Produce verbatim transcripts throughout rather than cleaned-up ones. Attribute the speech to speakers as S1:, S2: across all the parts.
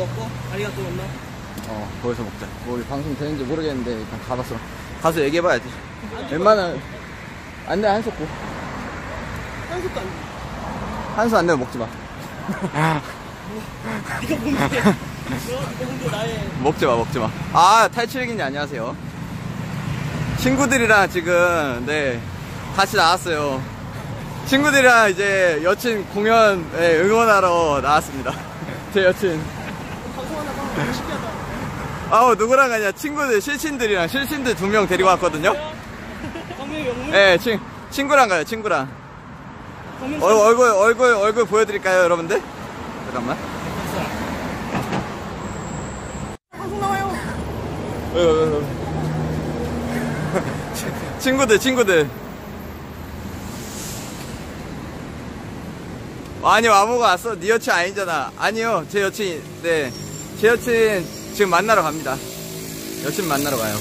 S1: 먹고 아리가또 없나?
S2: 어, 거기서 먹자. 뭐 우리 방송 되는지 모르겠는데 일단 가봤어. 가서 얘기해봐야지. 웬만한 안내 한솥고.
S1: 한솥도 안 돼.
S2: 한솥 안 내면 먹지 마.
S1: 네가 뭔데? 네가 뭔데 나의.
S2: 먹지 마, 먹지 마. 아, 탈출기님 안녕하세요. 친구들이랑 지금 네 같이 나왔어요. 친구들이랑 이제 여친 공연에 응원하러 나왔습니다. 제 여친.
S1: 방송하나 봐. 신기하다.
S2: 아우, 누구랑 가냐? 친구들, 실친들이랑 실친들 두 명 데리고 왔거든요.
S1: 광명이 영웅?
S2: 네, 친, 친구랑 가요, 친구랑.
S1: 광명
S2: 얼, 얼굴, 얼굴, 얼굴 보여드릴까요, 여러분들? 잠깐만.
S1: 방송 나와요.
S2: 어, 어, 어. 친구들, 친구들. 아니, 와모가 왔어? 네 여친 아니잖아. 아니요, 제 여친, 네. 제 여친 지금 만나러 갑니다. 여친 만나러 가요.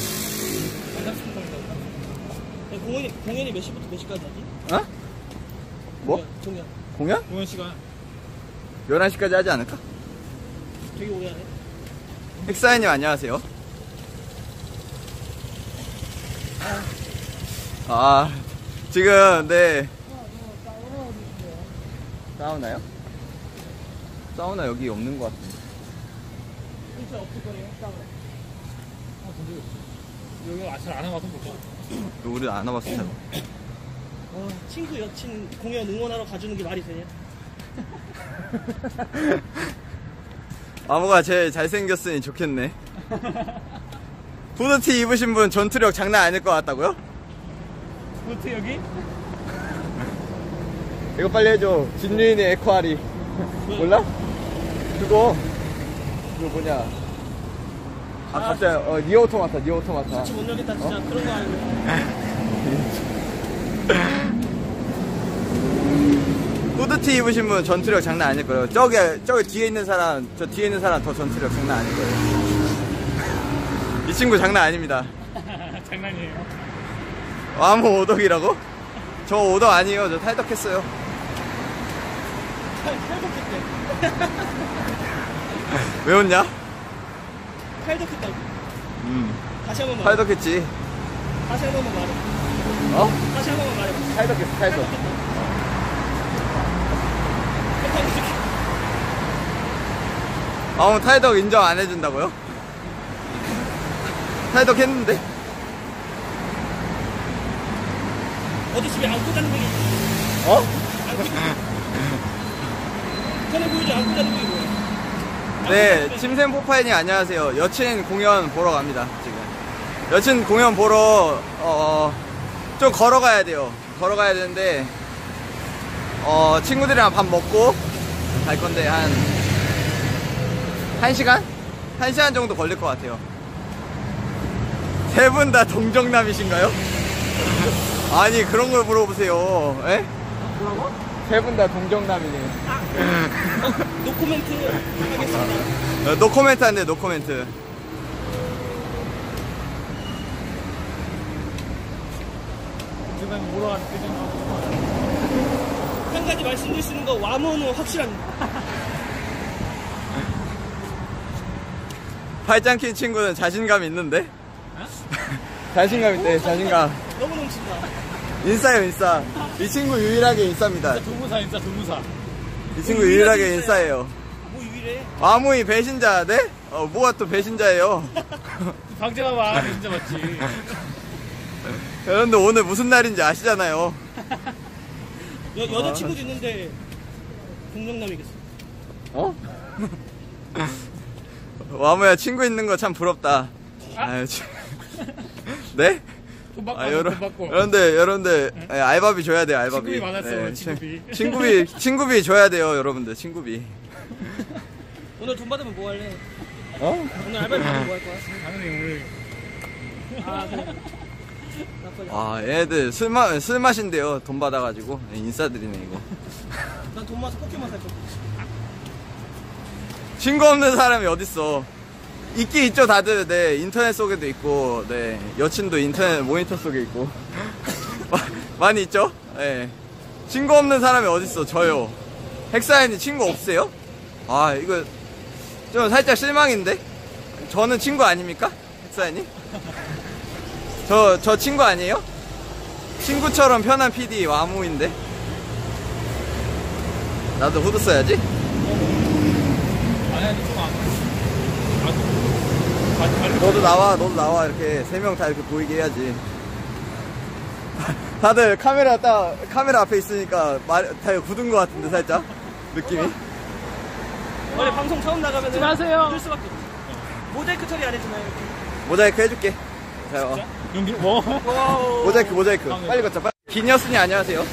S1: 공연이, 공연이 몇 시부터 몇 시까지 하지?
S2: 어? 뭐?
S1: 공연.
S2: 공연?
S1: 공연 시간.
S2: 열한 시까지 하지 않을까?
S1: 되게 오래 하네.
S2: 헥사이님 안녕하세요. 아, 지금, 네. 사우나요? 사우나 여기 없는 것 같은데.
S1: 진짜 없을 거예요, 사우나.
S3: 아, 근데 여기 잘 안 와봐서 몰라.
S2: 우리 안 와봤어요.
S1: 와, 친구 여친 공연 응원하러 가주는 게 말이 되냐?
S2: 아무가 제일 잘생겼으니 좋겠네. 후드티 입으신 분 전투력 장난 아닐 것 같다고요?
S3: 호텔 여기?
S2: 이거 빨리 해줘. 진유인의 에코아리. 몰라? 그거 그거 뭐냐. 아, 갑자기 어, 니어 오토마타, 니어 오토마타.
S1: 같이 못 열겠다, 진짜.
S2: 어?
S1: 그런 거 아니고.
S2: 후드티 입으신 분 전투력 장난 아닐 거예요. 저기, 저기 뒤에 있는 사람, 저 뒤에 있는 사람 더 전투력 장난 아닐 거예요. 이 친구 장난 아닙니다.
S3: 장난이에요.
S2: 아무 오덕이라고? 저 오덕 아니에요. 저 탈덕했어요.
S1: 탈덕했대.
S2: 왜 웃냐?
S1: 탈덕했다고.
S2: 음,
S1: 다시 한 번만 말해.
S2: 탈덕했지.
S1: 다시 한 번만 말해.
S2: 어?
S1: 다시 한 번만 말해.
S2: 탈덕했어, 탈덕. 어, 탈덕 인정 안 해준다고요? 탈덕했는데?
S1: 어디 집에 안고 자는 얘기.
S2: 어?
S1: 전에 보여줘, 안고 자는 얘기 뭐야?
S2: 네, 침샘 포파이님 안녕하세요. 여친 공연 보러 갑니다, 지금. 여친 공연 보러, 어, 좀 걸어가야 돼요. 걸어가야 되는데, 어, 친구들이랑 밥 먹고 갈 건데, 한, 한 시간? 한 시간 정도 걸릴 것 같아요. 세 분 다 동정남이신가요? 아니, 그런 걸 물어보세요. 에?
S1: 뭐라고?
S2: 세 분 다 동정남이네.
S1: 어, 노코멘트 하겠습니다.
S2: 어, 노코멘트 한대, 노코멘트.
S3: 지금 뭐라 하는
S1: 한 가지 말씀드릴 수 있는 거, 와모는 확실합니다.
S2: 팔짱 낀 친구는 자신감 있는데? 자신감 있대, 자신감.
S1: 너무 넘친다.
S2: 인싸요, 인싸. 이 친구 유일하게 인싸입니다.
S3: 동무사 인자 동무사.
S2: 이 친구 유일하게 인싸예요.
S1: 뭐 유일해?
S2: 아무이 배신자, 네? 어, 뭐가 또 배신자예요?
S3: 방제가 봐. 진짜 맞지.
S2: 여러분들 오늘 무슨 날인지 아시잖아요.
S1: 여, 여자친구도 있는데 동정남이겠어.
S2: 어? 와무야, 친구 있는 거 참 부럽다. 아유, 참. 네?
S3: 돈 받고
S2: 아,
S3: 돈
S2: 여러,
S3: 받고.
S2: 여러분들, 여러분들, 예, 알바비 줘야 돼요, 알바비.
S3: 친구비 많았어,
S2: 예,
S3: 친구비.
S2: 친- 친구비, 친구비 줘야 돼요, 여러분들, 친구비.
S1: 오늘 돈 받으면 뭐 할래?
S2: 어?
S1: 오늘 알바비 받으면 뭐 할 거야?
S3: 당연히 오늘
S1: 아, 그래. 나쁘지 않아.
S2: 와, 얘들 술, 마, 술 마신대요, 돈 받아가지고. 예, 인싸들이네, 이거.
S1: 난 돈 모아서 포켓몬 살 거야.
S2: 친구 없는 사람이 어딨어. 있긴 있죠, 다들. 네, 인터넷 속에도 있고, 네, 여친도 인터넷 모니터 속에 있고. 많이 있죠? 네. 친구 없는 사람이 어딨어, 저요. 헥사연이 친구 없으세요? 아, 이거, 좀 살짝 실망인데? 저는 친구 아닙니까? 백사님? 저, 저 친구 아니에요? 친구처럼 편한 피디 와무인데? 나도 후드 써야지?
S3: 아니, 아니, 좀안 돼.
S2: 너도 나와, 너도 나와. 이렇게 세 명 다 이렇게 보이게 해야지. 다들 카메라 딱, 카메라 앞에 있으니까 말, 다 굳은 것 같은데, 살짝? 느낌이?
S1: 원래 방송 처음 나가면
S3: 하지 마세요.
S1: 들 수밖에 없어. 모자이크 처리 안 해주나요? 이렇게?
S2: 모자이크 해줄게. 자, 어.
S3: 용기, 뭐?
S1: 와우.
S2: 모자이크, 모자이크.
S3: 아, 네.
S2: 빨리 걷자, 빨리. 기녀스님 안녕하세요.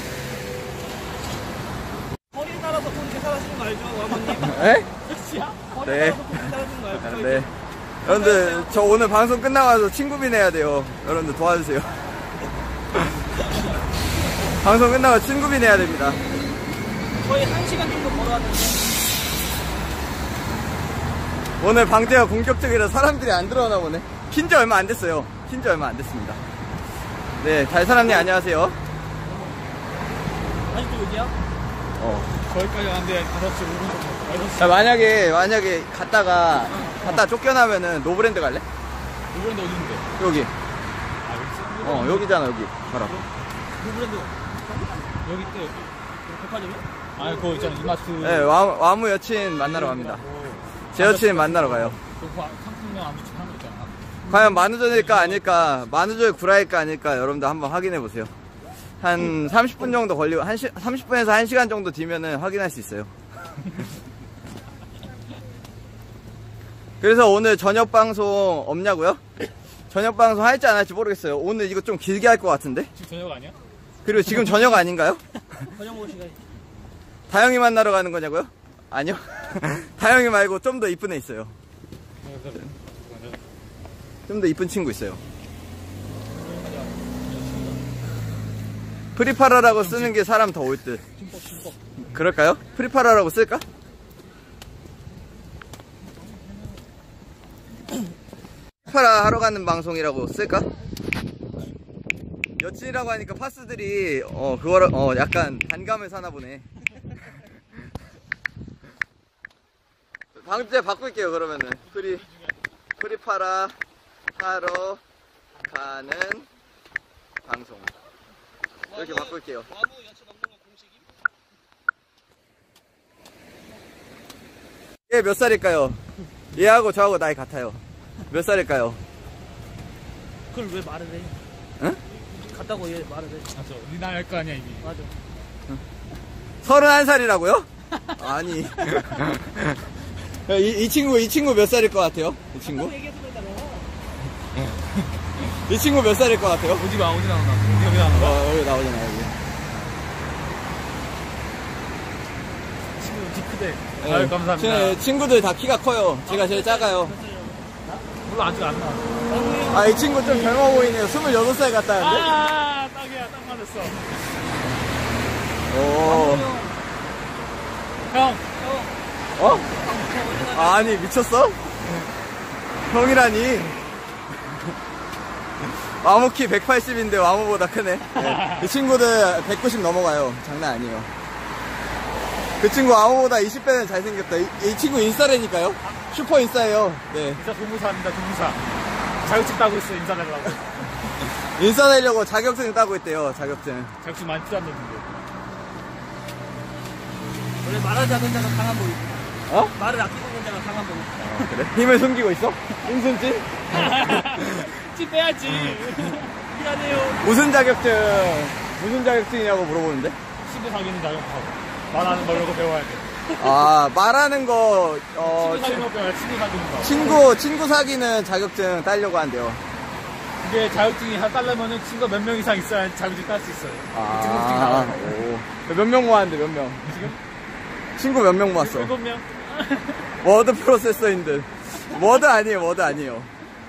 S1: 거리에 따라서 돈 계산하시는 거 알죠, 와모님?
S2: 에?
S1: 역시야? 거리에
S2: 네.
S1: 따라서 돈 계산하시는 거 알죠?
S2: 네. 여러분들, 저 오늘 방송 끝나고 와서 친구비 내야 돼요. 여러분들 도와주세요. 방송 끝나고 친구비 내야 됩니다.
S1: 거의 한 시간 정도 걸어왔는데.
S2: 오늘 방제가 본격적이라 사람들이 안 들어오나 보네. 킨지 얼마 안 됐어요. 킨지 얼마 안 됐습니다. 네, 달사람님 안녕하세요.
S1: 아직도 여기야?
S2: 어.
S3: 거기까지 가는데 다섯 시 오 분 정도. 여섯 시.
S2: 야, 만약에, 만약에 갔다가, 갔다 쫓겨나면은 노브랜드 갈래?
S3: 노브랜드 어딘데?
S2: 여기.
S3: 아, 여기 있어?
S2: 어, 여기잖아, 여기. 바로.
S1: 그 브랜드
S3: 여기 있대, 여기.
S1: 백화점이요?
S3: 아, 그거 있잖아, 이마트.
S2: 네, 와, 와무 여친 만나러 갑니다. 제 여친 만나러 가요.
S3: 그 상품명 안 붙인 거 있잖아.
S2: 과연 만우절일까 아닐까, 만우절 구라일까 아닐까, 여러분들 한번 확인해 보세요. 한 삼십 분 정도 걸리고, 한 시, 삼십 분에서 한 시간 정도 뒤면은 확인할 수 있어요. 그래서 오늘 저녁 방송 없냐고요? 저녁 방송 할지 안 할지 모르겠어요. 오늘 이거 좀 길게 할 것 같은데?
S3: 지금 저녁 아니야?
S2: 그리고 지금 저녁 아닌가요?
S1: 저녁 먹을 시간이.
S2: 다영이 만나러 가는 거냐고요? 아니요. 다영이 말고 좀 더 이쁜 애 있어요. 좀 더 이쁜 친구 있어요. 프리파라라고 쓰는 게 사람 더 올 듯. 그럴까요? 프리파라라고 쓸까? 프리파라 하러 가는 방송이라고 쓸까? 여친이라고 하니까 파스들이 어 그거를 어 약간 반감을 사나 보네. 방제 바꿀게요. 그러면은 프리 프리파라 하러 가는 방송 이렇게 바꿀게요.
S1: 와무 여친 없는 거 공식임?
S2: 얘 몇 살일까요? 얘하고 저하고 나이 같아요. 몇 살일까요?
S1: 그걸 왜 말을 해?
S2: 응?
S1: 갔다고 얘 말을 해.
S3: 맞아. 니 나이 알 거 아니야, 이미.
S1: 맞아.
S2: 서른한 살이라고요? 아니. 이, 이 친구, 이 친구 몇 살일 것 같아요? 이 친구?
S1: 얘기해서 그랬잖아.
S2: 이 친구 몇 살일 것 같아요?
S3: 오지 마, 오지 나오나. 여기 나오나.
S2: 어, 여기 나오잖아, 여기.
S3: 친구 키 크대.
S2: 네.
S3: 아유, 감사합니다.
S2: 제 친구들 다 키가 커요. 제가 제일 작아요.
S3: 물론 아직 안 나와.
S2: 아, 이 친구 좀 젊어 보이네요. 스물여덟 살 같다는데?
S3: 아, 딱이야, 딱 맞았어.
S2: 오.
S3: 형,
S2: 어? 아니, 미쳤어? 형이라니. 와무 키 백팔십인데 와무보다 크네. 네. 이 친구들 백구십 넘어가요. 장난 아니에요. 그 친구 와무보다 이십 배는 잘생겼다. 이, 이 친구 인싸라니까요. 슈퍼 인싸예요. 네.
S3: 인사 동무사입니다, 동무사. 자격증 따고 있어, 인사 달라고.
S2: 인싸 되려고 자격증 따고 있대요. 자격증.
S3: 자격증 많이 필요한데.
S1: 원래 말하지 않는 자가 강한 보이.
S2: 어?
S1: 말을 아끼고 있는 자가 강한 보이.
S2: 어, 그래? 힘을 숨기고 있어? 인순찐?
S3: 찐 빼야지.
S1: 미안해요.
S2: 무슨 자격증? 무슨 자격증이냐고 물어보는데?
S3: 친구 사귀는 자격하고. 말하는 거 이런 거 배워야 돼.
S2: 아, 말하는 거, 어,
S3: 친구 사귀는 거 배워야 돼, 친구 사귀는 거.
S2: 친구, 친구 사귀는 자격증 따려고 한대요.
S3: 이게 자격증이 한 따려면은 친구가 몇 명 이상 있어야 자격증 딸 수 있어요. 등록증
S2: 아,
S3: 나와요.
S2: 오. 몇 명 모았는데, 몇 명?
S3: 지금?
S2: 친구 몇 명 모았어?
S3: 일곱 명?
S2: 워드 프로세서인들. 워드 아니에요, 워드 아니에요.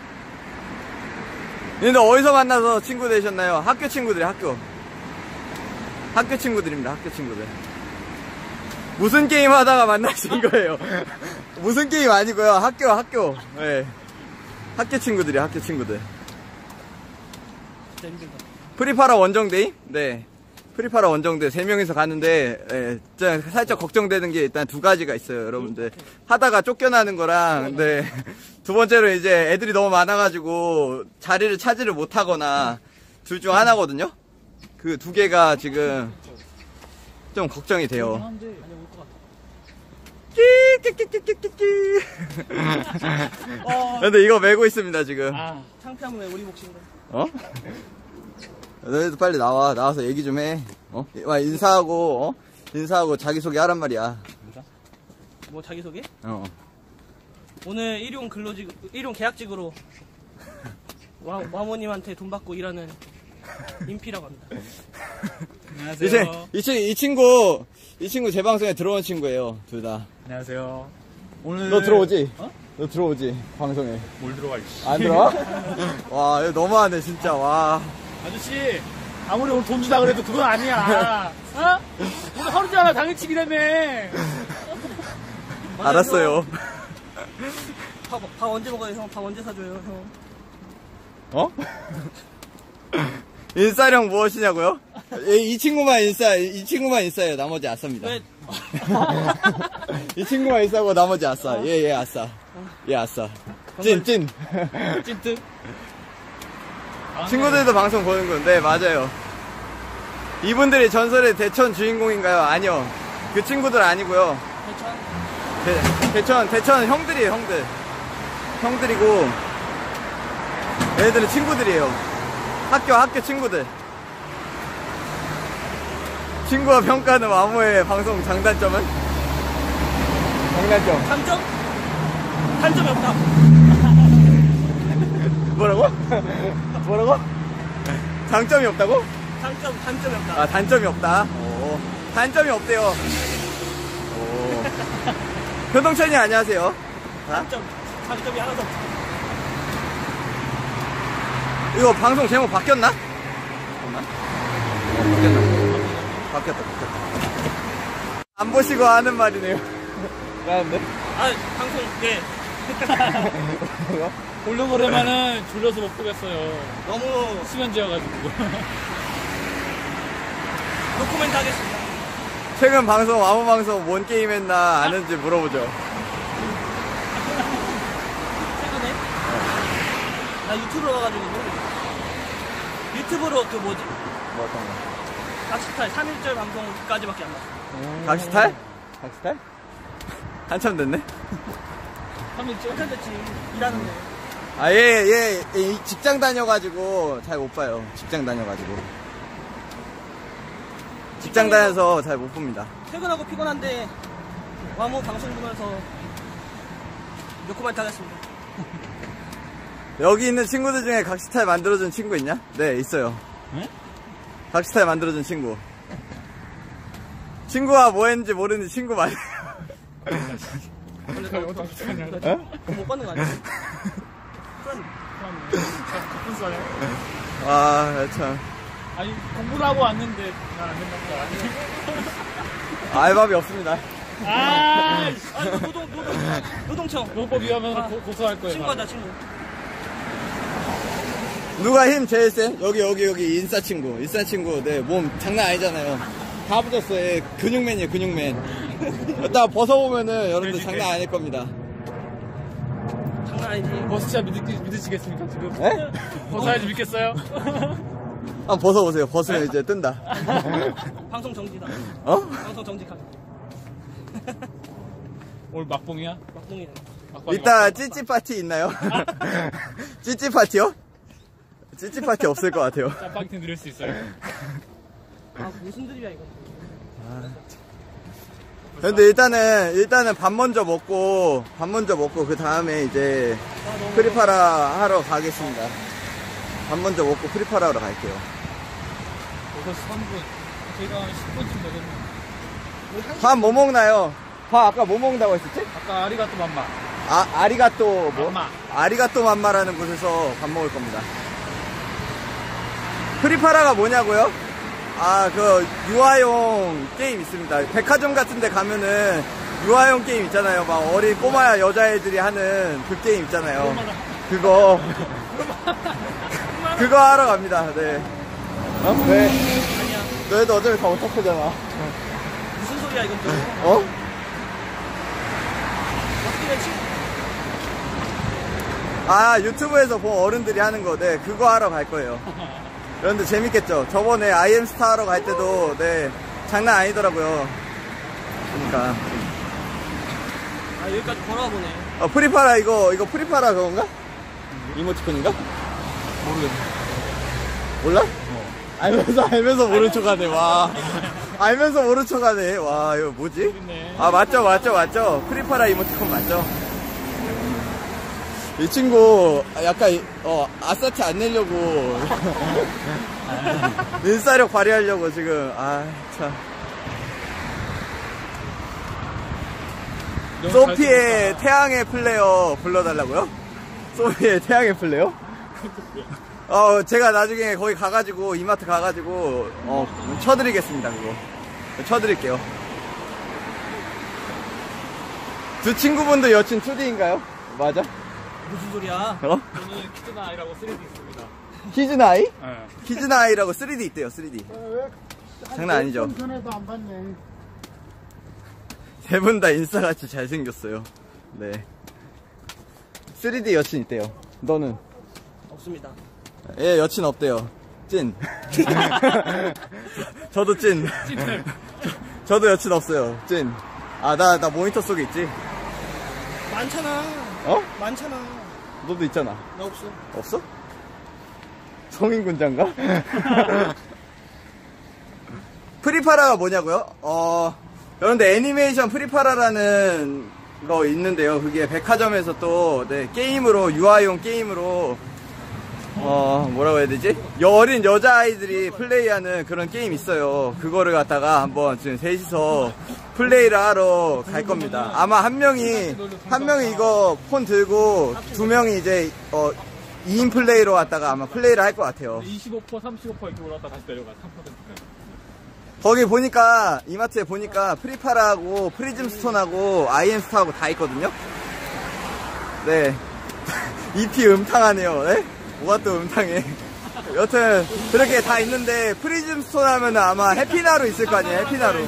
S2: 근데 어디서 만나서 친구 되셨나요? 학교 친구들이 학교. 학교 친구들입니다, 학교 친구들. 무슨 게임 하다가 만나신 거예요? 무슨 게임 아니고요, 학교, 학교. 네. 학교 친구들이 학교 친구들.
S1: 진짜 힘들다.
S2: 프리파라 원정데이? 네. 프리파라 원정대 세 명이서 가는데, 예, 좀 살짝 걱정되는 게 일단 두 가지가 있어요, 여러분들. 하다가 쫓겨나는 거랑, 네. 두 번째로 이제 애들이 너무 많아가지고 자리를 차지를 못하거나 둘 중 하나거든요? 그 두 개가 지금 좀 걱정이 돼요. 끼끼끼끼끼끼. 근데 이거 메고 있습니다, 지금.
S3: 아,
S1: 창피하면 왜 우리 몫인가?
S2: 어? 너희도 빨리 나와. 나와서 얘기 좀 해. 어? 와, 인사하고, 어? 인사하고 자기소개 하란 말이야.
S1: 뭐 자기소개?
S2: 어.
S1: 오늘 일용 근로직, 일용 계약직으로 와, 와모님한테 돈 받고 일하는 인피라고 합니다.
S3: 안녕하세요.
S2: 이제, 이, 친, 이 친구, 이 친구 제 방송에 들어온 친구예요, 둘 다.
S3: 안녕하세요. 오늘
S2: 너 들어오지?
S3: 어?
S2: 너 들어오지? 방송에.
S3: 뭘 들어가 있지?
S2: 안 들어와? 와, 이거 너무하네, 진짜, 와.
S3: 아저씨, 아무리 오늘 돈 주다 그래도 그건 아니야. 어? 오늘 하루잖아, 당일치기라며.
S2: 알았어요.
S1: 밥, 밥 언제 먹어요, 형? 밥 언제 사줘요, 형?
S2: 어? 인싸령 무엇이냐고요? 이, 이 친구만 인싸, 이 친구만 인싸예요. 나머지 아싸입니다.
S1: 왜?
S2: 이 친구만 인싸고 나머지 아싸. 얘, 얘 아싸. 얘 아싸. 찐, 찐.
S3: 찐득.
S2: 친구들도 방송 보는 건데, 맞아요. 이분들이 전설의 대천 주인공인가요? 아니요. 그 친구들 아니고요.
S1: 대천?
S2: 대, 대천, 대천 형들이에요, 형들. 형들이고, 얘네들은 친구들이에요. 학교, 학교 친구들. 친구와 평가하는 와모의 방송 장단점은? 장단점.
S1: 단점? 단점이 없다.
S2: 뭐라고? 뭐라고? 장점이 없다고?
S1: 장점, 단점이 없다.
S2: 아, 단점이 없다. 오. 단점이 없대요. 오. 효동찬이 안녕하세요.
S1: 단점, 장점이 하나도 없다.
S2: 이거 방송 제목 바뀌었나? 잠깐만. 어, 바뀌었나? 바뀌었다, 바뀌었다. 안 보시고 하는 말이네요. 나는데?
S1: 아, 방송, 예.
S3: 보려고 그러면은 졸려서 못 보겠어요.
S1: 너무
S3: 수면제여가지고.
S1: 노코멘트 하겠습니다.
S2: 최근 방송, 아무 방송 뭔 게임 했나 아는지 물어보죠.
S1: 최근에? 나 유튜브로 가가지고 모르겠어. 유튜브로 그 뭐지?
S2: 뭐 어떤 거?
S1: 각시탈 삼 일절 방송까지밖에 안 봤어.
S2: 각시탈? 각시탈? 한참 됐네?
S1: 삼 일절? 한참 됐지. 일하는데.
S2: 아, 예, 예, 예, 직장 다녀가지고 잘 못 봐요. 직장 다녀가지고. 직장 다녀서 잘 못 봅니다.
S1: 퇴근하고 피곤한데 와모 방송 보면서 노코멘트 하겠습니다.
S2: 여기 있는 친구들 중에 각시탈 만들어준 친구 있냐? 네, 있어요.
S3: 네?
S2: 각시탈 만들어준 친구. 친구가 뭐 했는지 모르는 친구 많아요.
S1: 근데 너
S3: 어떡하냐.
S2: 어?
S1: 그거 못 받는 거 아니야?
S3: 가쁜 싸네.
S2: 아, 참.
S3: 아니, 공부를 하고 왔는데, 잘 안 된다.
S2: 알바비 없습니다.
S3: 아,
S1: 아, 이거 노동, 노동, 노동청.
S3: 노법 위반으로
S1: 아,
S3: 고- 고소할 거예요.
S1: 친구하자, 친구.
S2: 누가 힘 제일 세? 여기, 여기, 여기, 인싸 친구. 인싸 친구. 네, 몸 장난 아니잖아요. 다 붙었어요. 예, 근육맨이에요, 근육맨. 이따 벗어보면은 여러분들 장난 아닐 겁니다.
S1: 장난 아니지.
S3: 뭐 진짜 믿으, 믿으시겠습니까, 지금?
S2: 에?
S3: 벗어야지 믿겠어요?
S2: 한번 벗어보세요. 벗으면 이제 뜬다.
S1: 방송 정지다.
S2: 어?
S1: 방송 정직하다.
S3: 오늘 막봉이야?
S1: 막봉이네.
S3: 막봉이
S2: 이따 찌찌 파티 있나요? 찌찌 파티요? 찌찌 파티 없을 것 같아요.
S3: 짬빵팀 드릴 수 있어요.
S1: 아, 무슨 드립이야, 이거.
S2: 근데 일단은 일단은 밥 먼저 먹고 밥 먼저 먹고 그 다음에 이제
S1: 아, 너무
S2: 프리파라 하러 가겠습니다. 밥 먼저 먹고 프리파라 하러 갈게요.
S3: 여섯 시 삼 분. 저희가 십 분쯤 되겠네.
S2: 밥 뭐 먹나요? 밥 아까 뭐 먹는다고 했었지?
S3: 아까 아리가또 맘마.
S2: 아 아리가또 뭐?
S3: 맘마.
S2: 아리가또 맘마라는 곳에서 밥 먹을 겁니다. 프리파라가 뭐냐고요? 아, 그 유아용 게임 있습니다. 백화점 같은 데 가면은 유아용 게임 있잖아요. 막 어린 꼬마 여자애들이 하는 그 게임 있잖아요. 그거 그거 하러 갑니다. 네. 어? 왜?
S1: 아니야.
S2: 너희도 어차피 다 오타쿠잖아.
S1: 무슨 소리야 이건 또.
S2: 어?
S1: 어떻게 치?
S2: 아, 유튜브에서 본 어른들이 하는 거, 네, 그거 하러 갈 거예요. 여러분들 재밌겠죠? 저번에 아이엠스타 하러 갈 때도, 네, 장난 아니더라고요. 그러니까.
S1: 아, 여기까지 걸어와 보네.
S2: 어, 프리파라, 이거, 이거 프리파라 그건가? 이모티콘인가?
S3: 모르겠네.
S2: 몰라? 어. 알면서, 알면서 모른 척 하네, 와. 알면서 모른 척 하네. 와, 이거 뭐지?
S3: 모르겠네.
S2: 아, 맞죠, 맞죠, 맞죠. 프리파라 이모티콘 맞죠? 이 친구, 약간, 어, 아싸티 안 내려고. 인싸력 발휘하려고 지금, 아, 참. 소피의 태양의 플레이어 불러달라고요? 소피의 태양의 플레이어? 어, 제가 나중에 거기 가가지고, 이마트 가가지고, 어, 쳐드리겠습니다, 그거. 쳐드릴게요. 두 친구분도 여친 투디인가요? 맞아?
S1: 무슨 소리야?
S2: 어?
S3: 저는 키즈나 아이라고 쓰리디 있습니다.
S2: 키즈나이?
S3: 네.
S2: 키즈나이라고 쓰리디 있대요, 쓰리디. 장난 아니죠?
S4: 전에도 안 봤네.
S2: 세 분 다 인싸같이 잘생겼어요. 네. 쓰리디 여친 있대요. 너는?
S1: 없습니다.
S2: 예, 여친 없대요. 찐. 저도 찐.
S3: 찐.
S2: 저도 여친 없어요. 찐. 아, 나, 나 모니터 속에 있지?
S1: 많잖아.
S2: 어?
S1: 많잖아.
S2: 너도 있잖아.
S1: 나 없어.
S2: 없어? 성인군장가? 프리파라가 뭐냐고요? 어, 여러분들 애니메이션 프리파라라는 거 있는데요. 그게 백화점에서 또, 네, 게임으로, 유아용 게임으로, 어, 뭐라고 해야 되지? 어린 여자아이들이 플레이하는 그런 게임 있어요. 그거를 갖다가 한번 지금 셋이서 플레이를 하러 갈 겁니다. 아마 한 명이, 한 명이 이거 폰 들고, 두 명이 이제, 어, 이 인 플레이로 왔다가 아마 플레이를 할 것 같아요.
S3: 이십오 퍼센트, 삼십오 퍼센트 이렇게 올라갔다 다시 내려가. 삼 퍼센트까지.
S2: 거기 보니까, 이마트에 보니까 프리파라하고 프리즘 스톤하고 아이엠스타하고 다 있거든요? 네. 이피 음탕하네요. 네? 뭐가 또 음탕해. 여튼, 그렇게 다 있는데, 프리즘 스톤 하면 아마 해피나루 있을 거 아니에요, 해피나루.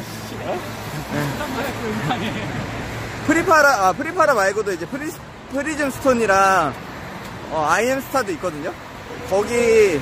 S2: 프리파라, 아, 프리파라 말고도 이제 프리, 프리즘 스톤이랑, 어, 아이엠스타도 있거든요? 거기,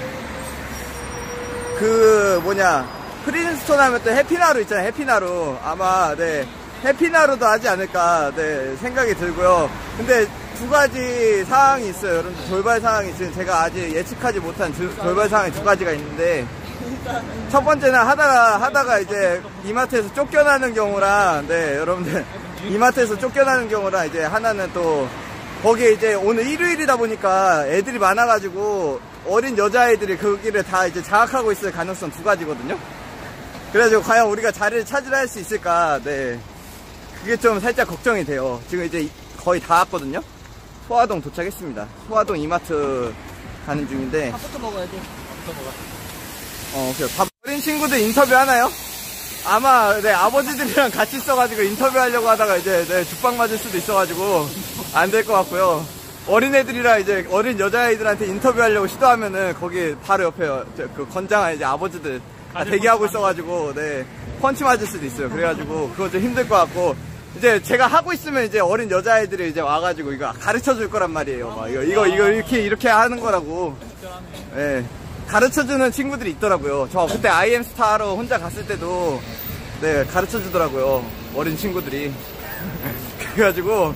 S2: 그, 뭐냐, 프리즘 스톤 하면 또 해피나루 있잖아요, 해피나루. 아마, 네, 해피나루도 하지 않을까, 네, 생각이 들고요. 근데, 두 가지 사항이 있어요. 여러분들 돌발 사항이 있어요. 제가 아직 예측하지 못한 두, 돌발 사항이 두 가지가 있는데 첫 번째는 하다가 하다가 이제 이마트에서 쫓겨나는 경우랑 네 여러분들 이마트에서 쫓겨나는 경우랑 이제 하나는 또 거기에 이제 오늘 일요일이다 보니까 애들이 많아가지고 어린 여자아이들이 거기를 다 이제 장악하고 있을 가능성 두 가지거든요. 그래가지고 과연 우리가 자리를 차지할 수 있을까 네 그게 좀 살짝 걱정이 돼요. 지금 이제 거의 다 왔거든요. 소화동 도착했습니다. 소화동 이마트 가는 중인데.
S1: 밥부터 먹어야 돼.
S3: 밥부터 먹어.
S2: 어, 그래요. 밥 어린 친구들 인터뷰 하나요? 아마, 네, 아버지들이랑 같이 있어가지고 인터뷰 하려고 하다가 이제, 네, 죽방 맞을 수도 있어가지고, 안 될 것 같고요. 어린애들이랑 이제, 어린 여자아이들한테 인터뷰 하려고 시도하면은, 거기 바로 옆에, 그, 건장한 이제 아버지들 다 대기하고 있어가지고, 네, 펀치 맞을 수도 있어요. 그래가지고, 그거 좀 힘들 것 같고, 이제 제가 하고 있으면 이제 어린 여자아이들이 이제 와가지고 이거 가르쳐 줄 거란 말이에요. 막 이거, 이거, 이거 이렇게, 이렇게 하는 거라고. 예. 네. 가르쳐 주는 친구들이 있더라고요. 저 그때 아이엠스타 하러 혼자 갔을 때도, 네, 가르쳐 주더라고요. 어린 친구들이. 그래가지고,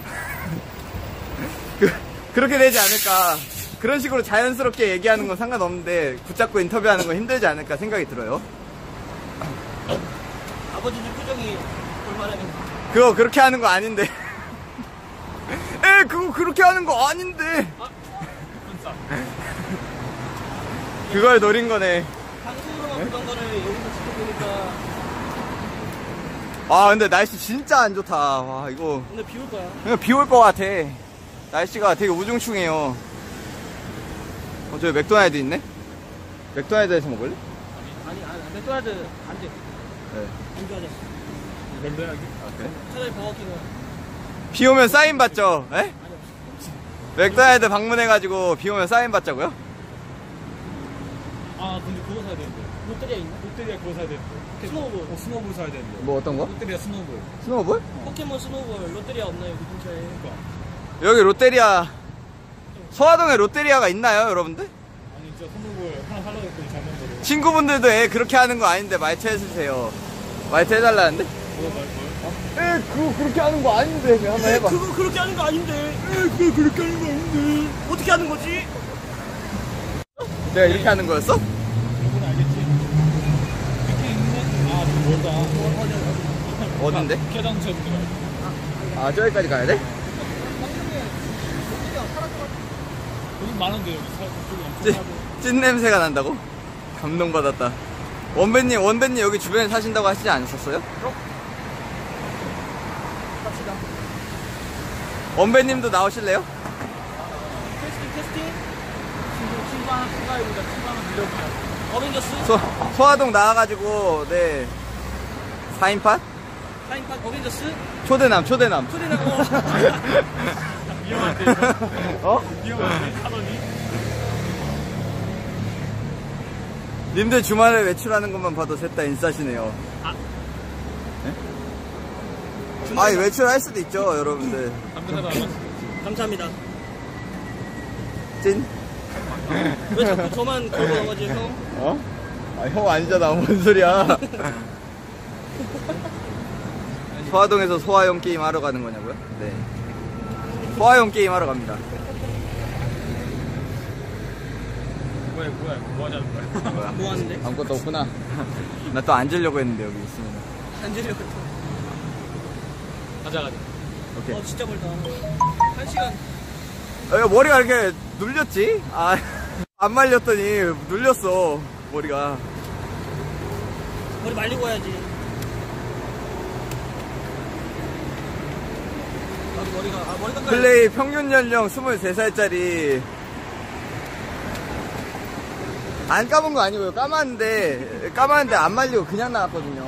S2: 그, 그렇게 되지 않을까. 그런 식으로 자연스럽게 얘기하는 건 상관없는데, 붙잡고 인터뷰하는 건 힘들지 않을까 생각이 들어요.
S1: 아버지들 표정이 볼만하게.
S2: 그거 그렇게 하는 거 아닌데. 에 그거 그렇게 하는 거 아닌데. 그걸 노린 거네.
S1: 방송으로만 보던 거를 여기서 지켜보니까.
S2: 아 근데 날씨 진짜 안 좋다. 와 이거
S1: 오늘 비 올 거야.
S2: 그냥 비 올 거 같아. 날씨가 되게 우중충해요. 어 저기 맥도날드 있네. 맥도날드에서 먹을래?
S1: 아니 아니 맥도날드 안 돼.
S2: 네.
S1: 안 좋아져.
S3: 멤버야기.
S2: 아 그래?
S1: 차라리 버거킹은.
S2: 비 오면 사인 받죠? 에?
S1: 아니 없어.
S2: 맥도날드 방문해가지고 비 오면 사인 받자고요?
S3: 아 근데 그거 사야 돼. 되는데.
S1: 롯데리아 있나?
S3: 롯데리아 그거 사야 되는데.
S1: 스노우볼.
S3: 어, 스노우볼 사야 되는데.
S2: 뭐 어떤 거?
S3: 롯데리아 스노우볼.
S2: 스노우볼?
S1: 포켓몬 스노우볼 롯데리아 없나요 여기 근처에?
S3: 그러니까.
S2: 여기 롯데리아 서화동에 롯데리아가 있나요 여러분들?
S3: 아니 진짜 스노우볼 하나 살려고 했더니 잘못 거로.
S2: 친구분들도 애 그렇게 하는 거 아닌데 말투 해주세요. 말투 해달라는데?
S3: 뭐 말 뭘?
S2: 에 그거 그렇게 하는 거 아닌데 그냥 한번 해봐.
S1: 그거 그렇게 하는 거 아닌데.
S2: 에 그거 그렇게 하는 거 아닌데.
S1: 어떻게 하는 거지?
S2: 내가 이렇게 하는 거였어?
S3: 이건 알겠지? 밑에 있는 아 좀 멀다.
S2: 어딘데?
S3: 개당천 들어가.
S2: 아 저기까지 가야 돼?
S3: 여기 많은데 여기 사 쪽이 엄청
S2: 찐,
S3: 많고.
S2: 찐 냄새가 난다고? 감동받았다. 원배님 원배님 여기 주변에 사신다고 하시지 않으셨어요?
S1: 갑시다.
S2: 원배님도 나오실래요?
S1: 테스팅 테스팅.
S3: 친구 친구 하나 추가해보자. 친구 하나 밀려보자.
S1: 어벤져스.
S2: 소, 소화동 나와가지고 네 사인팟?
S1: 타임팟 어벤져스.
S2: 초대남 초대남
S1: 초대남. 어.
S3: 위험한데 이거.
S2: 어?
S3: 위험한데 사더니.
S2: 님들 주말에 외출하는 것만 봐도 셋 다 인싸시네요.
S1: 아.
S2: 네? 아니 외출할 수도 있죠 여러분들.
S3: 담배 사다 안
S1: 감사합니다.
S2: 찐?
S1: 왜 자꾸 저만 걸고 나가지 형?
S2: 어? 아 형 아니잖아 뭔 소리야. 소화동에서 소화용 게임 하러 가는 거냐고요? 네 소화용 게임 하러 갑니다.
S3: 뭐야 뭐야 뭐 하자는 거야?
S2: 뭐야?
S1: 뭐 하는데?
S2: 아무것도 없구나. 나 또 앉으려고 했는데 여기 있으면.
S1: 앉으려고.
S3: 가자 가자.
S2: 오케이.
S1: 어 진짜 멀다. 한 시간.
S2: 어, 머리가 이렇게 눌렸지? 아, 안 말렸더니 눌렸어, 머리가.
S1: 머리 말리고 와야지. 나도 머리가 아 머리 깎아야
S2: 플레이 평균 연령 스물세 살짜리. 안 감은 거 아니고요. 감았는데, 감았는데 안 말리고 그냥 나왔거든요.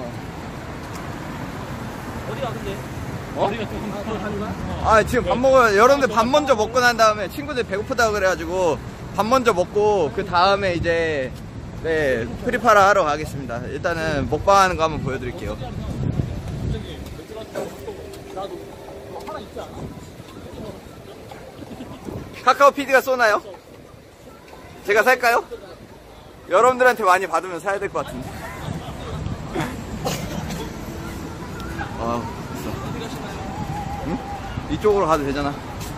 S1: 어디가 근데?
S2: 어?
S3: 우리가 좀
S1: 아, 거기 가는 거야?
S2: 아, 지금 밥 먹어요. 여러분들 밥 먼저 먹고 난 다음에 친구들 배고프다고 그래가지고 밥 먼저 먹고 그 다음에 이제, 네, 프리파라 하러 가겠습니다. 일단은 먹방 하는 거 한번 보여드릴게요.
S1: 나도 하나 있지 않아?
S2: 카카오 피디가 쏘나요? 제가 살까요? 여러분들한테 많이 받으면 사야 될 것 같은데. 아,
S1: 어디 가시나요?
S2: 응? 이쪽으로 가도 되잖아.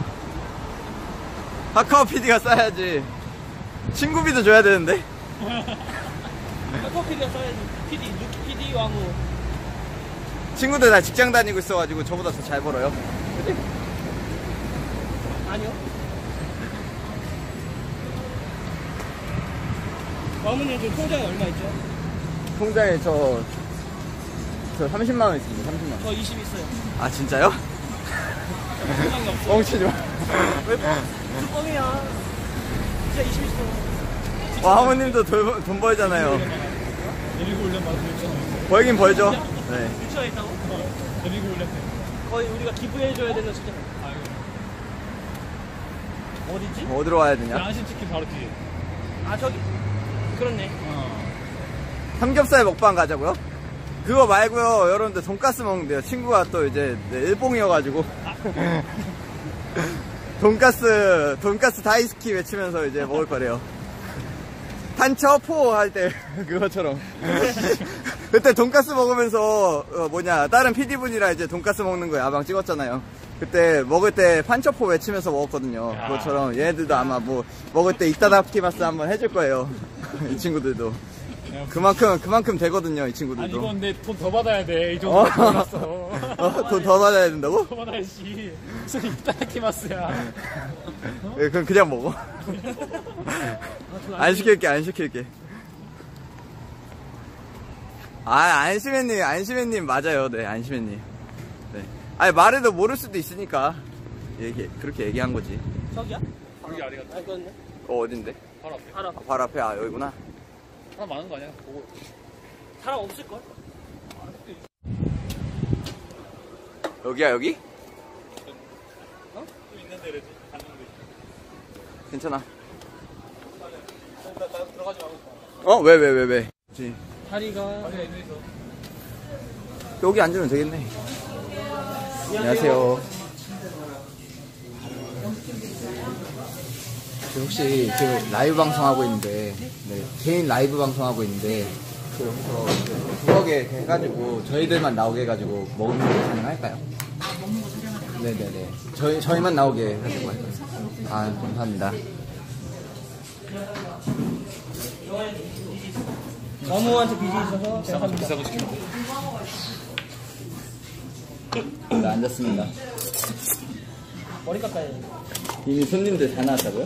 S2: 카카오 피디가 싸야지. 친구비도 줘야 되는데.
S1: 카카오 피디가 써야지. 피디, 누키 피디 왕우.
S2: 친구들 다 직장 다니고 있어가지고 저보다 더 잘 벌어요. 그치?
S1: 아니요. 왕우님 지금 통장에 얼마 있죠?
S2: 통장에 저, 저 삼십만 원 있습니다. 삼십만 원.
S1: 저 이십 있어요.
S2: 아, 진짜요?
S1: 통장이 없어.
S2: 뻥치지 마.
S1: 왜 무슨 뻥이야? 진짜 이십 있어.
S2: 와, 하모님도 돈, 돈 벌잖아요.
S3: 데리고 올려면 만 육천 원.
S2: 벌긴 벌죠. 네.
S1: 유치원에 있다고?
S3: 데리고 올렸대.
S1: 거의 우리가 기부해줘야 되는 수준.
S3: 아이고.
S1: 어디지?
S2: 어디로 와야 되냐?
S3: 안심치킨 바로 뒤에.
S1: 아 저기. 그렇네.
S3: 어.
S2: 삼겹살 먹방 가자고요? 그거 말고요 여러분들 돈가스 먹는데요. 친구가 또 이제 네, 일봉이어가지고 돈가스 돈가스 다이스키 외치면서 이제 먹을 거래요. 단처포 할 때 그것처럼. 그때 돈가스 먹으면서 어, 뭐냐 다른 피디분이랑 이제 돈가스 먹는 거 야방 찍었잖아요. 그때 먹을 때 판처포 외치면서 먹었거든요.
S3: 야.
S2: 그것처럼 얘네들도 아마 뭐 먹을 때 이따다키마스 한번 해줄 거예요. 이 친구들도 그만큼 그만큼 되거든요. 이
S3: 아니
S2: 친구들도.
S3: 이건 내 돈 더 받아야 돼. 이 정도
S2: 어?
S3: 받았어.
S2: 어? 돈 더 받아야 된다고?
S3: 더 받아야지. 무슨 이따키마스야.
S2: 예, 그럼 그냥 먹어. 안 시킬게, 안 시킬게. 아, 안시맨님, 안시맨님 맞아요. 네, 안시맨님. 네. 아니, 말해도 모를 수도 있으니까. 얘기, 그렇게 얘기한 거지.
S1: 저기야?
S3: 여기 아래 같다.
S1: 아 이거네.
S2: 어, 어딘데?
S3: 바로 앞에.
S1: 알아.
S2: 아, 바로 앞에, 아, 여기구나.
S3: 사람 많은 거 아니야? 보고.
S1: 사람 없을 걸?
S2: 여기야, 여기?
S3: 어? 또 있는데 그래도 갔는데.
S2: 괜찮아.
S3: 나, 나 들어가지 말고.
S2: 어? 왜, 왜, 왜, 왜? 그치.
S1: 다리가
S2: 여기 앉으면 되겠네. 안녕하세요. 저 혹시 지금 라이브 방송하고 있는데, 네, 개인 라이브 방송하고 있는데, 그 여기서 부엌에 해가지고 저희들만 나오게 해가지고 먹는 거 가능할까요? 네네네. 저희 저희만 나오게 해가지고 할까요? 아 감사합니다.
S1: 어머한테 빚이 있어서 제가 삽니다.
S3: 비싸고 시켰는데.
S2: 네, 앉았습니다.
S1: 머리 깎아야 돼.
S2: 이미 손님들 다 나왔다고요?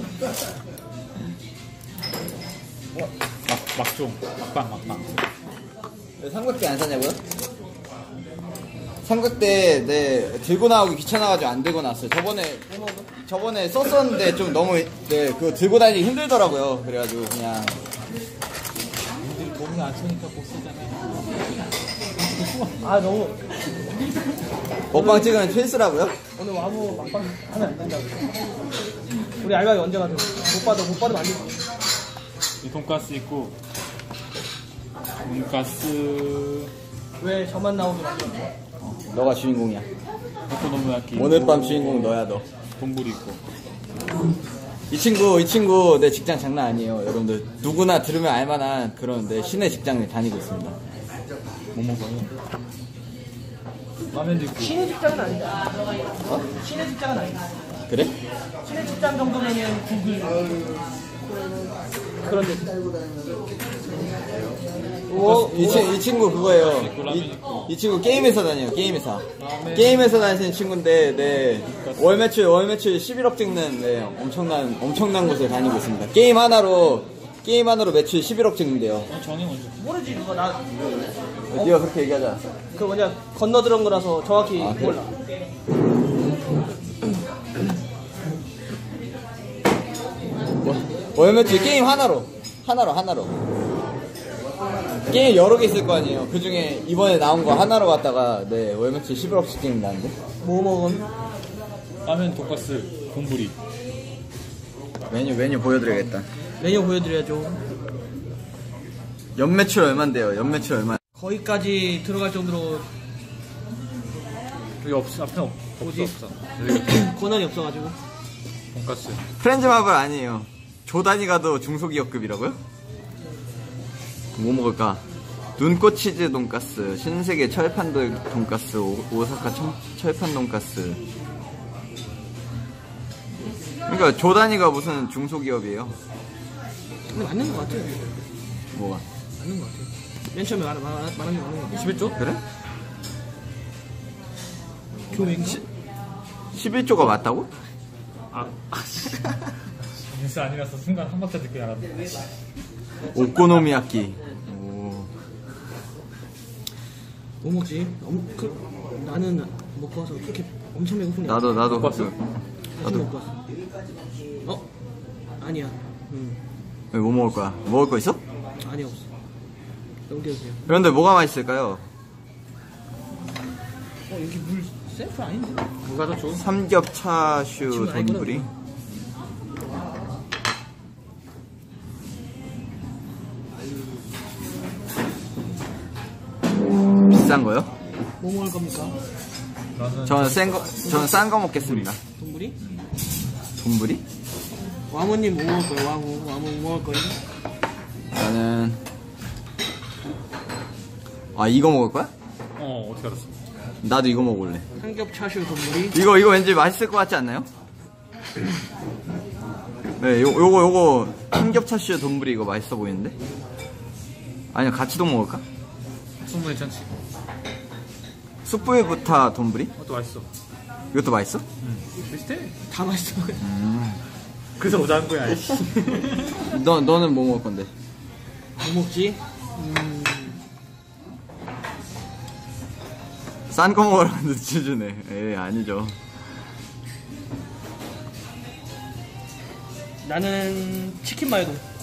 S3: 막, 막종. 막방, 막방.
S2: 왜 삼각대 안 사냐고요? 삼각대 네 들고 나오기 귀찮아가지고 안 들고 나왔어요. 저번에 저번에 썼었는데 좀 너무 네 그거 들고 다니기 힘들더라고요. 그래가지고 그냥
S3: 니들 돈을 안 쓰니까 못 쓰잖아요.
S1: 아 너무
S2: 먹방 찍으면 필수라고요?
S1: 오늘 와무 막방 하면 안 된다고. 우리 알바비 언제 가도 못 받아 못 받으면 안 되지.
S3: 이 돈가스 있고, 돈가스,
S1: 왜 저만 나오게 만들었어?
S2: 너가 주인공이야.
S3: 오코노미야키.
S2: 오늘 밤 주인공 너야 너.
S3: 돈불이 있고.
S2: 이 친구 이 친구 내 직장 장난 아니에요. 여러분들 누구나 들으면 알만한 그런 내 신의 직장에 다니고 있습니다.
S3: 뭐 먹어요? 라면도 있고.
S1: 신의 직장은 아니다.
S2: 어?
S1: 신의 직장은 아니다.
S2: 그래?
S1: 신의 직장 정도면은 구글 그런 데. 오,
S2: 이, 친, 이 친구 그거예요. 이, 이 친구 게임회사 다녀요. 게임회사. 게임회사 다니시는 친구인데 네, 월 매출 월 매출 십일억 찍는 네, 엄청난 엄청난 곳에 다니고 있습니다. 게임 하나로 게임 하나로 매출 십일억 찍는데요.
S3: 어, 전에 먼저.
S1: 모르지 그거 나.
S2: 네가 그렇게 얘기하지 않았어?
S1: 그 뭐냐 건너 들은 거라서 정확히
S2: 아, 그래?
S1: 몰라.
S2: 월 매출 게임 하나로 하나로 하나로 게임 여러 개 있을 거 아니에요. 그 중에 이번에 나온 거 하나로 갖다가 네, 월 매출 십일억씩 찍는다는데.
S1: 뭐 먹은?
S3: 라면, 돈가스, 돈불이.
S2: 메뉴 메뉴 보여드려야겠다.
S1: 메뉴 보여드려야죠.
S2: 연 매출 얼마인데요? 연 매출 얼마?
S1: 거기까지 들어갈 정도로
S3: 여기 없어, 앞에 없,
S1: 뭐지?
S3: 없어, 없어.
S1: 권한이 없어가지고.
S3: 돈가스.
S2: 프렌즈 마블 아니에요. 조단이 가도 중소기업급이라고요? 뭐 먹을까? 눈꽃 치즈 돈가스, 신세계 철판 돈가스, 오, 오사카 청, 철판 돈가스. 그러니까 조단이가 무슨 중소기업이에요?
S1: 근데 맞는 것 같아.
S2: 뭐가?
S1: 맞는 것 같아. 맨 처음에 말, 말, 말한 게 맞는 것 같아.
S3: 십일 조?
S2: 그래?
S1: 교회인가?
S2: 십일 조가 맞다고?
S3: 아, 아, 씨. 뉴스 아니라서 순간 한 박자 듣고 알았네.
S2: 오코노미야끼. 오.
S1: 뭐 먹지? 엄, 그, 나는 먹고 와서 그렇게 엄청 배고프네.
S2: 나도 나도
S3: 먹고 왔어?
S2: 그-
S1: 나도 먹고 왔어. 어? 아니야. 응.
S2: 왜, 뭐 먹을 거야? 먹을 거 있어?
S1: 아니 없어. 넘겨주세요.
S2: 그런데 뭐가 맛있을까요?
S1: 어 여기 물 셀프 아닌데?
S3: 누가 더 좋은?
S2: 삼겹 차슈
S1: 지금 알고
S2: 돈부리. 비싼 거요?
S1: 뭐 먹을 겁니까?
S3: 나는
S2: 저는 센 거, 저는 싼 거 먹겠습니다.
S1: 돈부리?
S2: 돈부리?
S1: 와무님 뭐 먹을 거예요? 와무 와무 뭐 먹을 거예요?
S2: 나는 아 이거 먹을 거야?
S3: 어, 어떻게 알았어?
S2: 나도 이거 먹을래.
S1: 삼겹 차슈 돈부리.
S2: 이거 이거 왠지 맛있을 것 같지 않나요? 네, 요 요거 요거 삼겹 차슈 돈부리 이거 맛있어 보이는데? 아니야 같이도 먹을까?
S3: 충분히 괜찮지.
S2: 숯불부타 돈부리?
S3: 그것도 맛있어.
S2: 이것도 맛있어?
S3: 응. 비슷해.
S1: 다 맛있어.
S2: 음.
S3: 그래서 오자는 거야.
S2: 너 너는 뭐 먹을 건데?
S1: 뭐 먹지? 음,
S2: 싼 거 먹으라는 눈치 주네. 에이 아니죠.
S1: 나는 치킨 마요동.